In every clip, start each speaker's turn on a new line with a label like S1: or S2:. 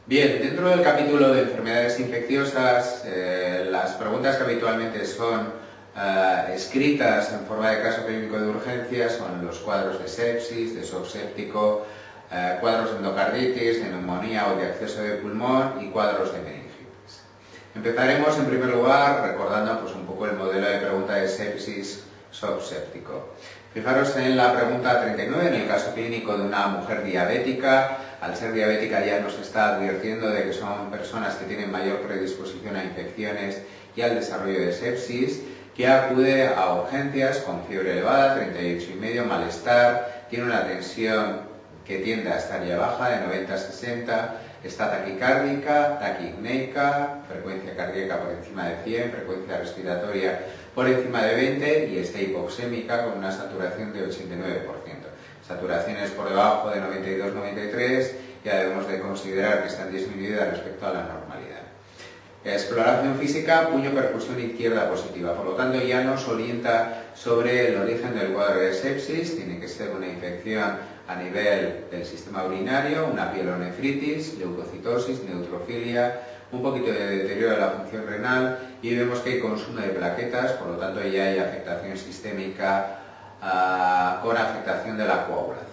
S1: Bien, dentro del capítulo de enfermedades infecciosas, las preguntas que habitualmente son escritas en forma de caso clínico de urgencia son los cuadros de sepsis, de shock séptico, cuadros de endocarditis, de neumonía o de acceso de pulmón y cuadros de meningitis. Empezaremos en primer lugar recordando un poco el modelo de pregunta de sepsis shock séptico. Fijaros en la pregunta 39, en el caso clínico de una mujer diabética. Al ser diabética ya nos está advirtiendo de que son personas que tienen mayor predisposición a infecciones y al desarrollo de sepsis, que acude a urgencias con fiebre elevada, 38,5, malestar, tiene una tensión que tiende a estar ya baja, de 90 a 60, está taquicárdica, taquipneica, frecuencia cardíaca por encima de 100, frecuencia respiratoria por encima de 20 y está hipoxémica con una saturación de 89%. Saturaciones por debajo de 92-93 ya debemos de considerar que están disminuidas respecto a la normalidad. Exploración física, puño perfusión izquierda positiva, por lo tanto ya nos orienta sobre el origen del cuadro de sepsis. Tiene que ser una infección a nivel del sistema urinario, una pielonefritis, leucocitosis, neutrofilia, un poquito de deterioro de la función renal y vemos que hay consumo de plaquetas, por lo tanto ya hay afectación sistémica con afectación de la coagulación.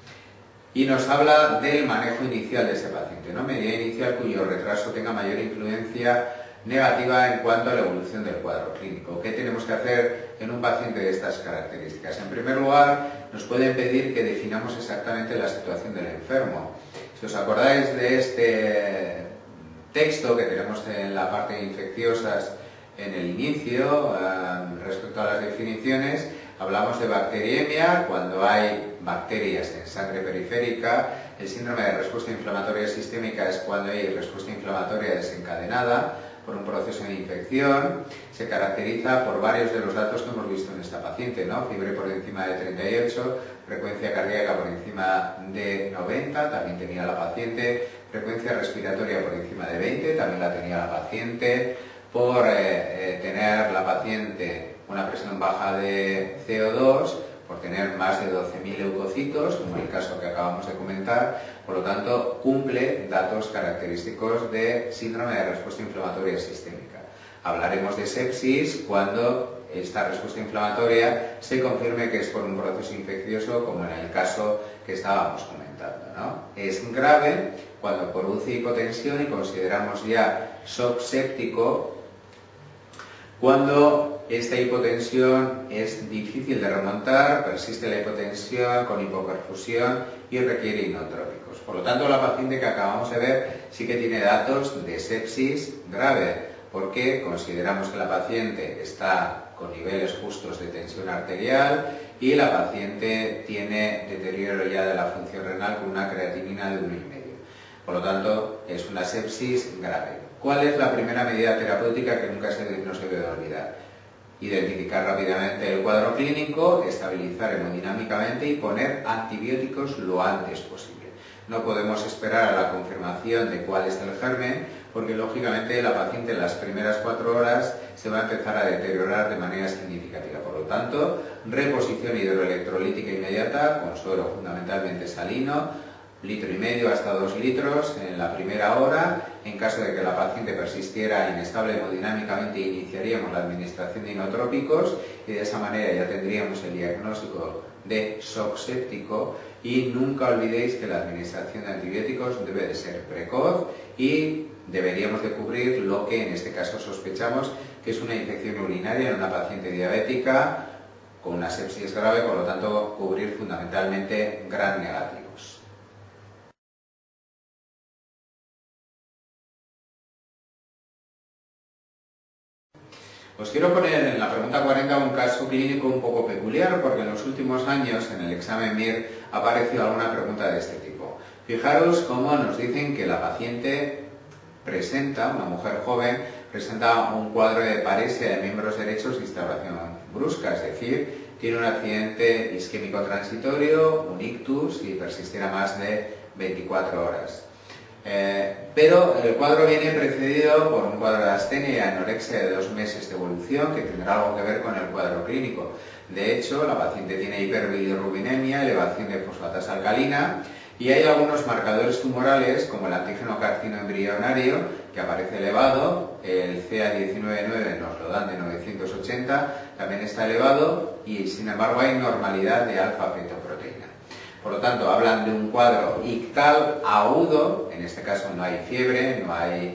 S1: Y nos habla del manejo inicial de ese paciente, ¿no? Medida inicial cuyo retraso tenga mayor influencia negativa en cuanto a la evolución del cuadro clínico. ¿Qué tenemos que hacer en un paciente de estas características? En primer lugar, nos pueden pedir que definamos exactamente la situación del enfermo. Si os acordáis de este texto que tenemos en la parte de infecciosas en el inicio, respecto a las definiciones, hablamos de bacteriemia cuando hay bacterias en sangre periférica. El síndrome de respuesta inflamatoria sistémica es cuando hay respuesta inflamatoria desencadenada por un proceso de infección. Se caracteriza por varios de los datos que hemos visto en esta paciente, ¿no? Fiebre por encima de 38, frecuencia cardíaca por encima de 90, también tenía la paciente, frecuencia respiratoria por encima de 20, también la tenía la paciente, por tener la paciente una presión baja de CO2, por tener más de 12.000 leucocitos, como el caso que acabamos de comentar. Por lo tanto, cumple datos característicos de síndrome de respuesta inflamatoria sistémica. Hablaremos de sepsis cuando esta respuesta inflamatoria se confirme que es por un proceso infeccioso, como en el caso que estábamos comentando, ¿no? Es grave cuando produce hipotensión y consideramos ya shock séptico cuando esta hipotensión es difícil de remontar, persiste la hipotensión con hipoperfusión y requiere inotrópicos. Por lo tanto, la paciente que acabamos de ver sí que tiene datos de sepsis grave, porque consideramos que la paciente está con niveles justos de tensión arterial y la paciente tiene deterioro ya de la función renal con una creatinina de 1,5. Por lo tanto, es una sepsis grave. ¿Cuál es la primera medida terapéutica que nunca no se debe olvidar? Identificar rápidamente el cuadro clínico, estabilizar hemodinámicamente y poner antibióticos lo antes posible. No podemos esperar a la confirmación de cuál es el germen, porque lógicamente la paciente en las primeras 4 horas se va a empezar a deteriorar de manera significativa. Por lo tanto, reposición hidroelectrolítica inmediata con suero fundamentalmente salino, 1,5 litros hasta 2 litros en la primera hora. En caso de que la paciente persistiera inestable hemodinámicamente, iniciaríamos la administración de inotrópicos y de esa manera ya tendríamos el diagnóstico de shock séptico. Y nunca olvidéis que la administración de antibióticos debe de ser precoz y deberíamos de cubrir lo que en este caso sospechamos que es una infección urinaria en una paciente diabética con una sepsis grave, por lo tanto cubrir fundamentalmente gram negativos. Os quiero poner en la pregunta 40 un caso clínico un poco peculiar, porque en los últimos años en el examen MIR ha aparecido alguna pregunta de este tipo. Fijaros cómo nos dicen que la paciente presenta, una mujer joven, presenta un cuadro de paresia de miembros derechos de instauración brusca, es decir, tiene un accidente isquémico transitorio, un ictus y persistirá más de 24 horas. Pero el cuadro viene precedido por un cuadro de astenia y anorexia de 2 meses de evolución que tendrá algo que ver con el cuadro clínico. De hecho, la paciente tiene hiperbilirrubinemia, elevación de fosfatasa alcalina Y hay algunos marcadores tumorales, como el antígeno carcinoembrionario, que aparece elevado, el CA19-9 nos lo dan de 980, también está elevado, y sin embargo hay normalidad de alfa-fetoproteína. Por lo tanto, hablan de un cuadro ictal agudo, en este caso no hay fiebre, no hay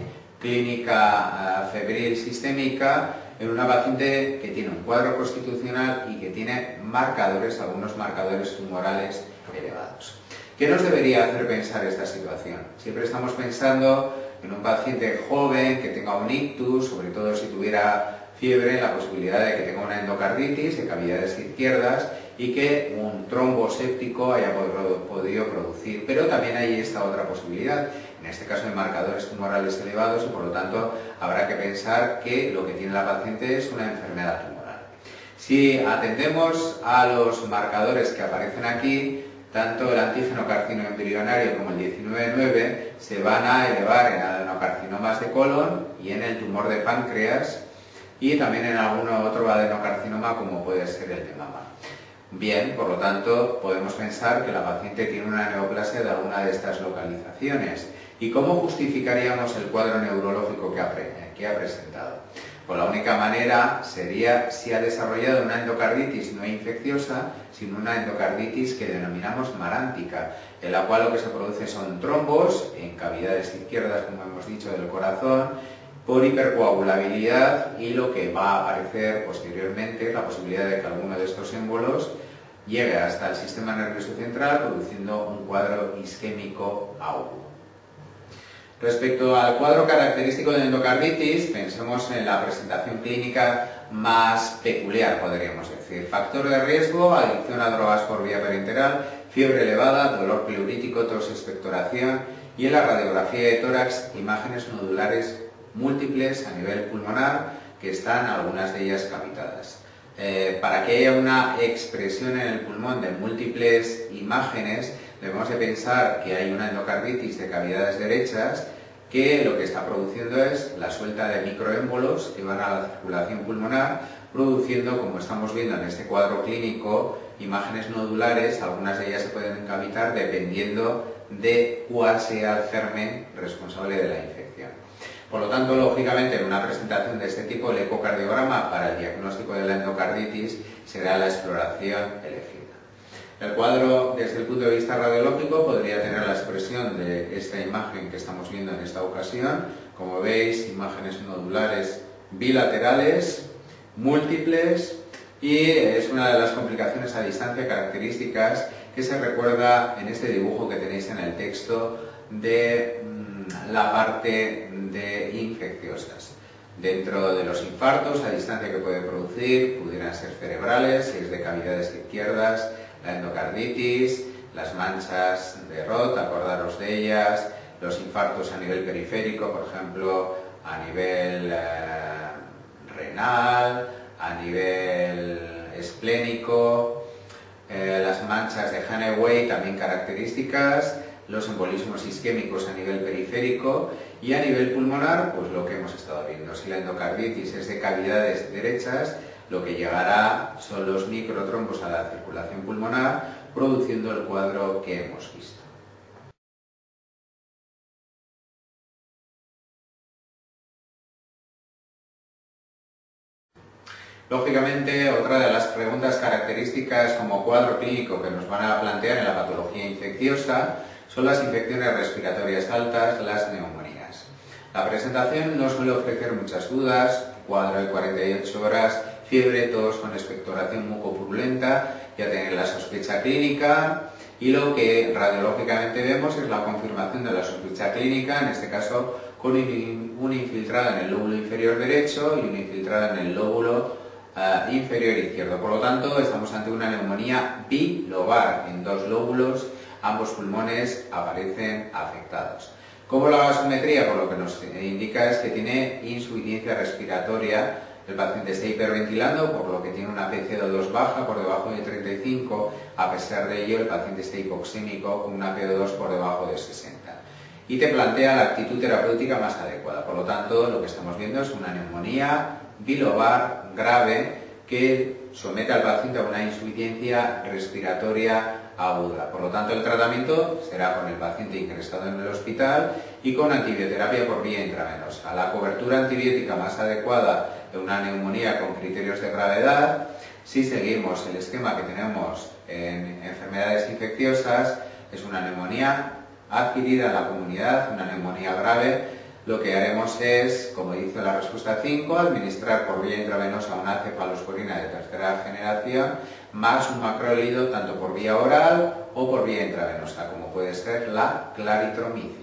S1: clínica febril sistémica, en una paciente que tiene un cuadro constitucional y que tiene marcadores, algunos marcadores tumorales elevados. ¿Qué nos debería hacer pensar esta situación? Siempre estamos pensando en un paciente joven que tenga un ictus, sobre todo si tuviera fiebre, la posibilidad de que tenga una endocarditis de cavidades izquierdas y que un trombo séptico haya podido producir. Pero también hay esta otra posibilidad, en este caso de marcadores tumorales elevados, y por lo tanto habrá que pensar que lo que tiene la paciente es una enfermedad tumoral. Si atendemos a los marcadores que aparecen aquí, tanto el antígeno carcinoembrionario como el 19-9 se van a elevar en adenocarcinomas de colon y en el tumor de páncreas y también en algún otro adenocarcinoma como puede ser el de mama. Bien, por lo tanto, podemos pensar que la paciente tiene una neoplasia de alguna de estas localizaciones. ¿Y cómo justificaríamos el cuadro neurológico que ha presentado? Pues la única manera sería si ha desarrollado una endocarditis no infecciosa, sino una endocarditis que denominamos marántica, en la cual lo que se produce son trombos en cavidades izquierdas, como hemos dicho, del corazón, por hipercoagulabilidad, y lo que va a aparecer posteriormente es la posibilidad de que alguno de estos émbolos llegue hasta el sistema nervioso central, produciendo un cuadro isquémico agudo. Respecto al cuadro característico de endocarditis, pensemos en la presentación clínica más peculiar, podríamos decir. Factor de riesgo, adicción a drogas por vía parenteral, fiebre elevada, dolor pleurítico, tos, expectoración, y en la radiografía de tórax, imágenes nodulares múltiples a nivel pulmonar, que están algunas de ellas cavitadas. Para que haya una expresión en el pulmón de múltiples imágenes, debemos de pensar que hay una endocarditis de cavidades derechas, que lo que está produciendo es la suelta de microémbolos que van a la circulación pulmonar, produciendo, como estamos viendo en este cuadro clínico, imágenes nodulares. Algunas de ellas se pueden cavitar dependiendo de cuál sea el germen responsable de la infección. Por lo tanto, lógicamente, en una presentación de este tipo, el ecocardiograma para el diagnóstico de la endocarditis será la exploración elegida. El cuadro, desde el punto de vista radiológico, podría tener la expresión de esta imagen que estamos viendo en esta ocasión. Como veis, imágenes nodulares bilaterales, múltiples, y es una de las complicaciones a distancia características que se recuerda en este dibujo que tenéis en el texto de la parte de infecciosas. Dentro de los infartos a distancia que puede producir, pudieran ser cerebrales, si es de cavidades izquierdas, la endocarditis, las manchas de Roth, acordaros de ellas, los infartos a nivel periférico, por ejemplo, a nivel renal, a nivel esplénico, las manchas de Hannaway también características, los embolismos isquémicos a nivel periférico, y a nivel pulmonar, pues lo que hemos estado viendo. Si la endocarditis es de cavidades derechas, lo que llegará son los microtrombos a la circulación pulmonar, produciendo el cuadro que hemos visto. Lógicamente, otra de las preguntas características como cuadro clínico que nos van a plantear en la patología infecciosa son las infecciones respiratorias altas, las neumonías. La presentación no suele ofrecer muchas dudas: cuadro de 48 horas, fiebre, tos con expectoración mucopurulenta, ya tener la sospecha clínica, y lo que radiológicamente vemos es la confirmación de la sospecha clínica, en este caso con un infiltrado en el lóbulo inferior derecho y un infiltrado en el lóbulo inferior izquierdo. Por lo tanto, estamos ante una neumonía bilobar en dos lóbulos, ambos pulmones aparecen afectados. Como la gasometría, por lo que nos indica es que tiene insuficiencia respiratoria, el paciente está hiperventilando, por lo que tiene una PCO2 baja, por debajo de 35, a pesar de ello el paciente está hipoxémico con una PO2 por debajo de 60. Y te plantea la actitud terapéutica más adecuada. Por lo tanto, lo que estamos viendo es una neumonía bilobar grave, que somete al paciente a una insuficiencia respiratoria aguda. Por lo tanto, el tratamiento será con el paciente ingresado en el hospital y con antibioterapia por vía intravenosa. La cobertura antibiótica más adecuada de una neumonía con criterios de gravedad, si seguimos el esquema que tenemos en enfermedades infecciosas, es una neumonía adquirida en la comunidad, una neumonía grave. Lo que haremos es, como dice la respuesta 5, administrar por vía intravenosa una cefalosporina de tercera generación más un macrólido tanto por vía oral o por vía intravenosa, como puede ser la claritromicina.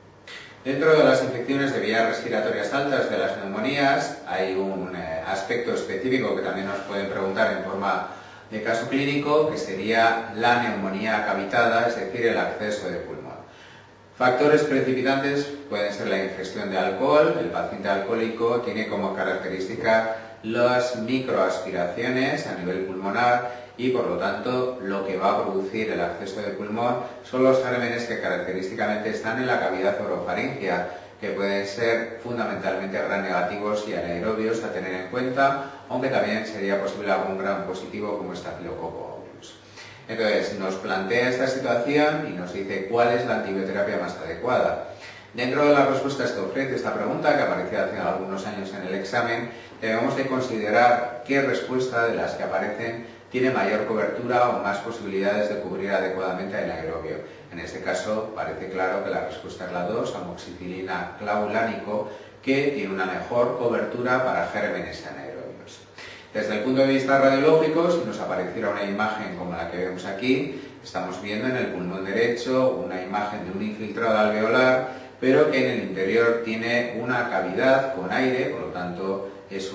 S1: Dentro de las infecciones de vías respiratorias altas de las neumonías hay un aspecto específico que también nos pueden preguntar en forma de caso clínico, que sería la neumonía cavitada, es decir, el acceso de pulmón. Factores precipitantes pueden ser la ingestión de alcohol. El paciente alcohólico tiene como característica las microaspiraciones a nivel pulmonar y, por lo tanto, lo que va a producir el acceso de pulmón son los gérmenes que característicamente están en la cavidad orofaringea, que pueden ser fundamentalmente gram negativos y anaerobios a tener en cuenta, aunque también sería posible algún gram positivo como estafilococo aureus. Entonces, nos plantea esta situación y nos dice cuál es la antibioterapia más adecuada. Dentro de las respuestas que ofrece esta pregunta, que apareció hace algunos años en el examen, debemos de considerar qué respuesta de las que aparecen tiene mayor cobertura o más posibilidades de cubrir adecuadamente el anaerobio. En este caso, parece claro que la respuesta es la 2, amoxicilina clavulánico, que tiene una mejor cobertura para gérmenes anaerobios. Desde el punto de vista radiológico, si nos apareciera una imagen como la que vemos aquí, estamos viendo en el pulmón derecho una imagen de un infiltrado alveolar, pero que en el interior tiene una cavidad con aire, por lo tanto es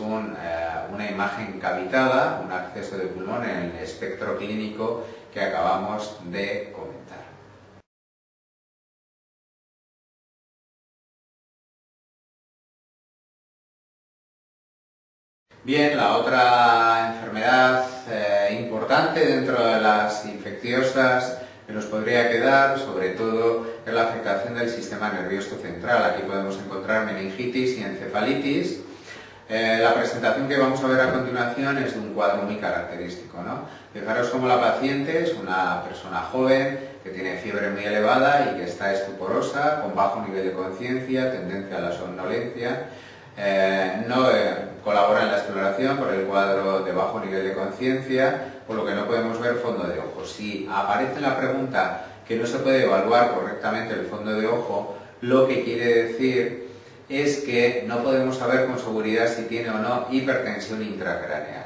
S1: una imagen cavitada, un acceso de pulmón en el espectro clínico que acabamos de comentar. Bien, la otra enfermedad importante dentro de las infecciosas que nos podría quedar, sobre todo, es la afectación del sistema nervioso central. Aquí podemos encontrar meningitis y encefalitis. La presentación que vamos a ver a continuación es de un cuadro muy característico, ¿no? Fijaros cómo la paciente es una persona joven que tiene fiebre muy elevada y que está estuporosa, con bajo nivel de conciencia, tendencia a la somnolencia. No colabora en la exploración por el cuadro de bajo nivel de conciencia, por lo que no podemos ver fondo de ojo. Si aparece la pregunta que no se puede evaluar correctamente el fondo de ojo, lo que quiere decir es que no podemos saber con seguridad si tiene o no hipertensión intracraneal.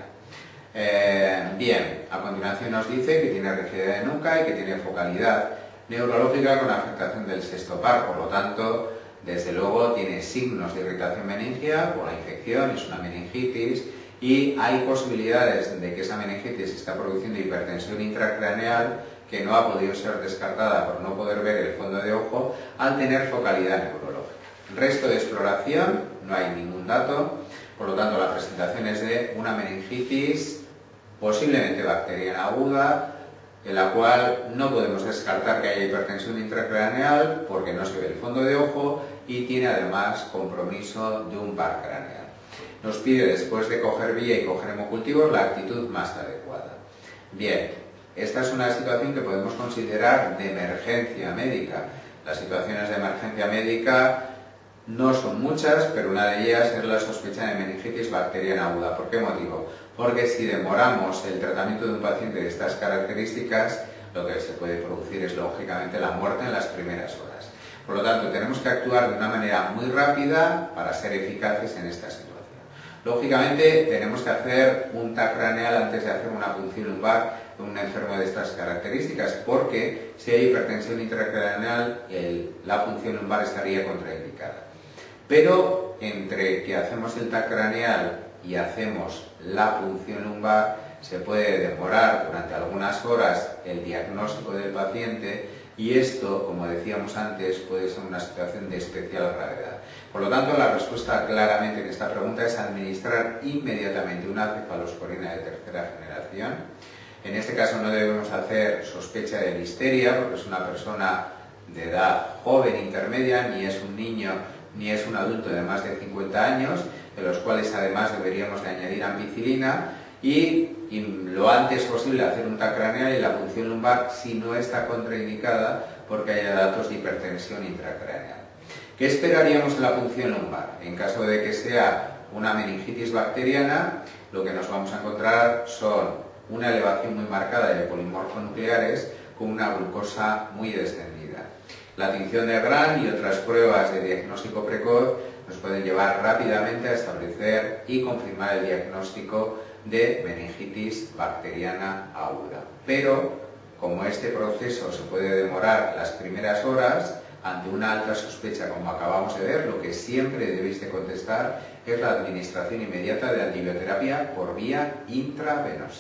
S1: Bien, a continuación nos dice que tiene rigidez de nuca y que tiene focalidad neurológica con afectación del sexto par, por lo tanto, desde luego tiene signos de irritación meningia por la infección, es una meningitis, y hay posibilidades de que esa meningitis está produciendo hipertensión intracraneal que no ha podido ser descartada por no poder ver el fondo de ojo al tener focalidad neurológica. Resto de exploración, no hay ningún dato, por lo tanto la presentación es de una meningitis posiblemente bacteriana aguda, en la cual no podemos descartar que haya hipertensión intracraneal porque no se ve el fondo de ojo y tiene además compromiso de un par craneal. Nos pide, después de coger vía y coger hemocultivos, la actitud más adecuada. Bien, esta es una situación que podemos considerar de emergencia médica. Las situaciones de emergencia médica no son muchas, pero una de ellas es la sospecha de meningitis bacteriana aguda. ¿Por qué motivo? Porque si demoramos el tratamiento de un paciente de estas características, lo que se puede producir es lógicamente la muerte en las primeras horas. Por lo tanto, tenemos que actuar de una manera muy rápida para ser eficaces en esta situación. Lógicamente, tenemos que hacer un TAC craneal antes de hacer una punción lumbar de un enfermo de estas características, porque si hay hipertensión intracraneal, la punción lumbar estaría contraindicada. Pero entre que hacemos el TAC craneal y hacemos la punción lumbar, se puede demorar durante algunas horas el diagnóstico del paciente y esto, como decíamos antes, puede ser una situación de especial gravedad. Por lo tanto, la respuesta claramente en esta pregunta es administrar inmediatamente una cefalosporina de tercera generación. En este caso no debemos hacer sospecha de listeria porque es una persona de edad joven intermedia, ni es un niño ni es un adulto de más de 50 años, de los cuales además deberíamos de añadir ampicilina, y lo antes posible hacer un TAC craneal y la punción lumbar si no está contraindicada porque haya datos de hipertensión intracraneal. ¿Qué esperaríamos en la punción lumbar? En caso de que sea una meningitis bacteriana, lo que nos vamos a encontrar son una elevación muy marcada de polimorfonucleares con una glucosa muy descendida. La tinción de Gram y otras pruebas de diagnóstico precoz nos pueden llevar rápidamente a establecer y confirmar el diagnóstico de meningitis bacteriana aguda. Pero, como este proceso se puede demorar las primeras horas, ante una alta sospecha, como acabamos de ver, lo que siempre debéis de contestar es la administración inmediata de antibioterapia por vía intravenosa.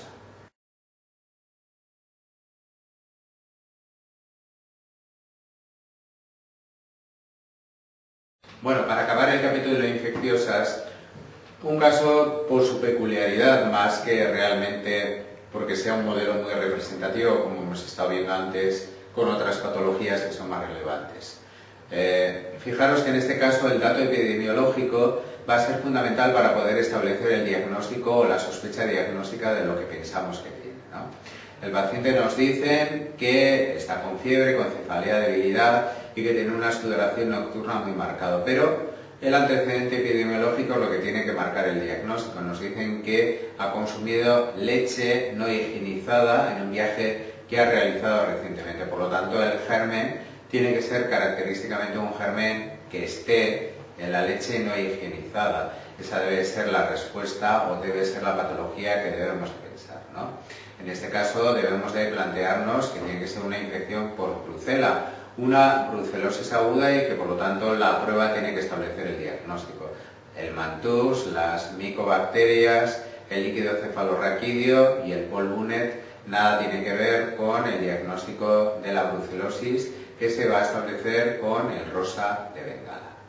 S1: Bueno, para acabar el capítulo de infecciosas, un caso por su peculiaridad más que realmente porque sea un modelo muy representativo, como hemos estado viendo antes, con otras patologías que son más relevantes. Fijaros que en este caso el dato epidemiológico va a ser fundamental para poder establecer el diagnóstico o la sospecha diagnóstica de lo que pensamos que tiene, ¿no? El paciente nos dice que está con fiebre, con cefalea, debilidad y que tiene una sudoración nocturna muy marcada, pero el antecedente epidemiológico es lo que tiene que marcar el diagnóstico. Nos dicen que ha consumido leche no higienizada en un viaje que ha realizado recientemente. Por lo tanto, el germen tiene que ser característicamente un germen que esté en la leche no higienizada. Esa debe ser la respuesta o debe ser la patología que debemos pensar, ¿no? En este caso debemos de plantearnos que tiene que ser una infección por brucela, una brucelosis aguda y que por lo tanto la prueba tiene que establecer el diagnóstico. El mantus, las micobacterias, el líquido cefalorraquídeo y el polvunet nada tiene que ver con el diagnóstico de la brucelosis que se va a establecer con el rosa de Bengala.